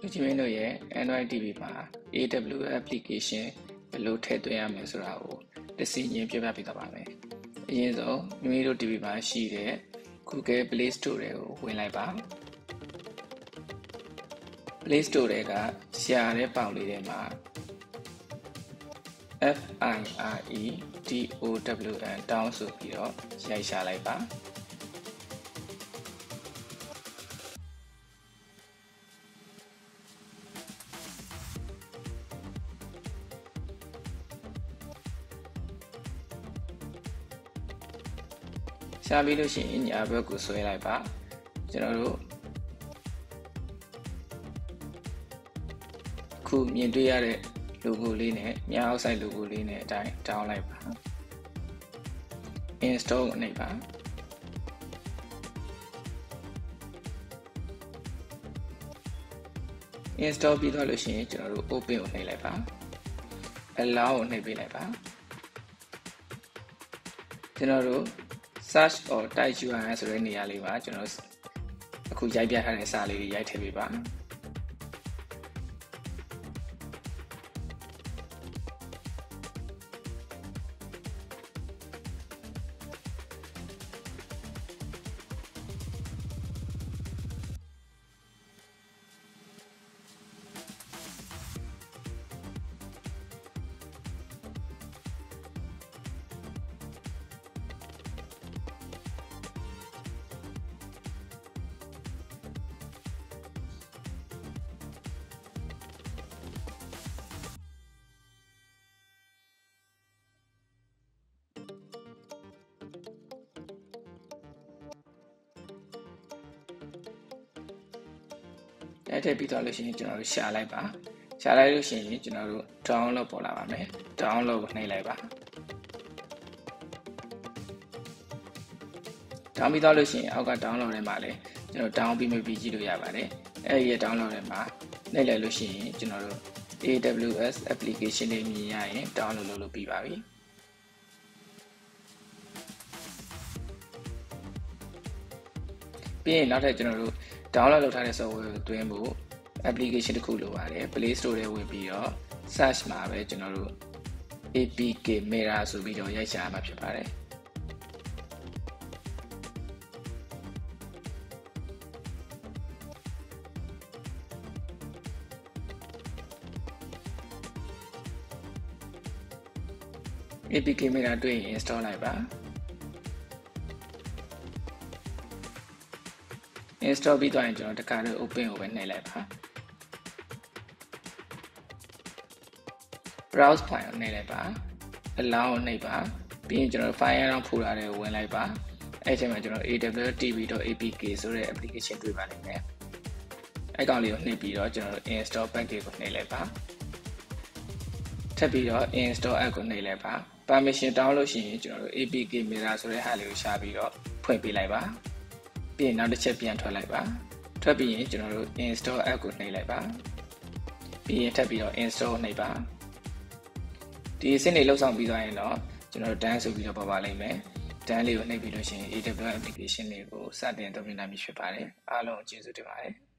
လူကြီးမင်းတို့ရဲ့ Android TV မှာ AWS application ဘယ်လိုထည့်သွင်းရမလဲဆိုတာကိုတစ်စီချင်းပြောပြပေးသွားပါမယ်။အရင်ဆုံးမိမိတို့ TV မှာရှိတဲ့ Google Play Store တွေကိုဝင်လိုက်ပါ။ Play Store တွေကရှာတဲ့ပေါက်လေးထဲမှာ FIREDOWN down ဆိုပြီးတော့ရိုက်ရှာလိုက်ပါရှာပြီးလို့ရှိရင်ညာဘက်ကိုဆွဲလိုက်ပါကျွန်တော်တို့ခုမြင်တွေ့ရတဲ့ logo လေးနဲ့ညာအောက်ဆိုင် logo လေးနဲ့အတိုင်း down လိုက်ပါ install ကိုနှိပ်ပါinstall ပြီးတော့လို့ရှိရင်ကျွန်တော်တို့ open ကိုနှိပ်လိုက်ပါ allow ကိုနှိပ်ပေးလိုက်ပါကျွန်တော်တို့ search or type URL ဆိုတဲ့နေရာလေးမှာကျွန်တော်အခုရိုက်ပြထားတဲ့စာလေးတွေရိုက်ထည့်ပေးပါအဲ့ထည့်ပြီးတော့လို့ရှိရင်ကျွန်တော်တို့ရှာလိုက်ပါရှာလိုက်လို့ရှိရင်ကျွန်တော်တို့ download ပေါ်လာပါမယ် download ကိုနှိပ်လိုက်ပါ down ပြီးတော့လို့ရှိရင်အောက်က download ထဲမှာလည်းကျွန်တော် down ပြီးမှပြီးကြည့်လို့ရပါတယ်အဲ့ဒီရဲ့ download ထဲမှာနှိပ်လိုက်လို့ရှိရင်ကျွန်တော်တို့ AWS application လေးမြင်ရရင် download လုပ်လို့ပြီးပါပြီပြီးရင်နောက်ထပ်ကျွန်တော်တို့ download လုပ်ထားတဲ့ software ကိုသွင်းဖို့ application တစ်ခုလိုပါတယ် Play Store ထဲဝင်ပြီးတော့ search မှာပဲကျွန်တော်တို့ APK Mera ဆိုပြီးတော့ရိုက်ရှာရမှာဖြစ်ပါတယ်APK Mera တွေ့ရင် install လိုက်ပါ install ပြီးသွားရင်ကျွန်တော်တခါတော့ open ကိုပဲနှိပ်လိုက်ပါ browse file ကိုနှိပ်လိုက်ပါ allow ကိုနှိပ်ပါပြီးရင်ကျွန်တော် file ရောင်းဖိုတာတွေကိုဝင်လိုက်ပါအဲ့ချိန်မှာကျွန်တော် awtv.apk ဆိုတဲ့ application တွေ့ပါလိမ့်မယ်အဲ့ကောင်လေးကိုနှိပ်ပြီးတော့ကျွန်တော် install package ကိုနှိပ်လိုက်ပါထပ်ပြီးတော့ install app ကိုနှိပ်လိုက်ပါ permission တောင်းလို့ရှိရင်ကျွန်တော်တို့ apk Mera ဆိုတဲ့ဟာလေးကိုရှာပြီးတော့ဖွင့်ပေးလိုက်ပါပြီးရင်နောက်တစ်ချက်ပြန်ထွက်လိုက်ပါထွက်ပြီးရင်ကျွန်တော်တို့ install app ကိုနှိပ်လိုက်ပါပြီးရင်ထပ်ပြီးတော့ install နှိပ်ပါဒီအဆင့်တွေလောက်ဆောင်ပြီးသွားရင်တော့ကျွန်တော်တို့ done ဆိုပြီးတော့ပေါ်ပါလိမ့်မယ် done လေးကိုနှိပ်ပြီးလို့ရှိရင် AWS application လေးကိုစတင်သုံးနိုင်ပြီဖြစ်ပါတယ်အားလုံးကျေးဇူးတင်ပါတယ်